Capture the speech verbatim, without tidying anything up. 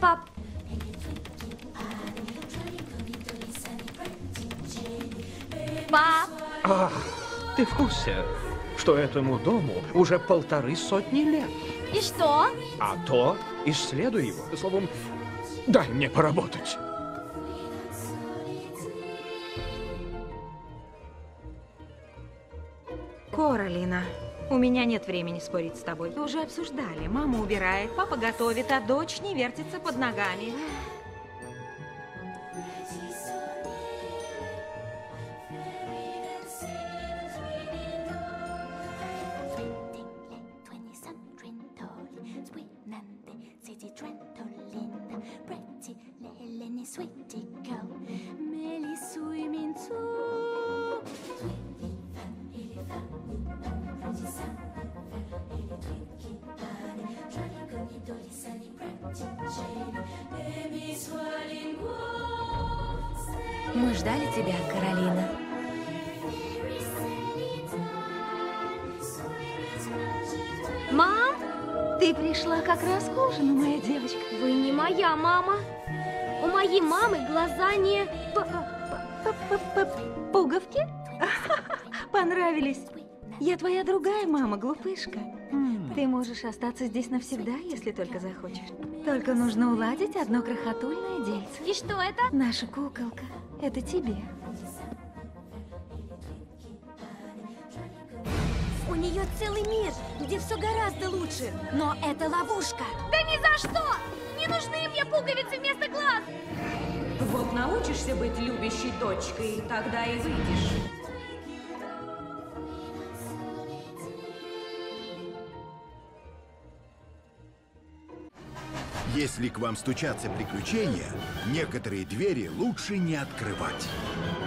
Пап. Пап. Ах, ты в курсе, что этому дому уже полторы сотни лет? И что? А то исследуй его. Словом, дай мне поработать. Коралина, у меня нет времени спорить с тобой. Уже обсуждали. Мама убирает, папа готовит, а дочь не вертится под ногами. Мы ждали тебя, Каролина. Мам, Ты пришла как раз к ужину, моя девочка. вы не моя мама. У моей мамы глаза не... П-п-п- Пуговки? Понравились. Я твоя другая мама, глупышка. Ты можешь остаться здесь навсегда, если только захочешь. Только нужно уладить одно крохотульное дельце. И что это? Наша куколка. Это тебе. У нее целый мир, где все гораздо лучше. Но это ловушка. Да ни за что! Не нужны мне пуговицы вместо глаз! Вот научишься быть любящей дочкой, тогда и выйдешь. Если к вам стучатся приключения, некоторые двери лучше не открывать.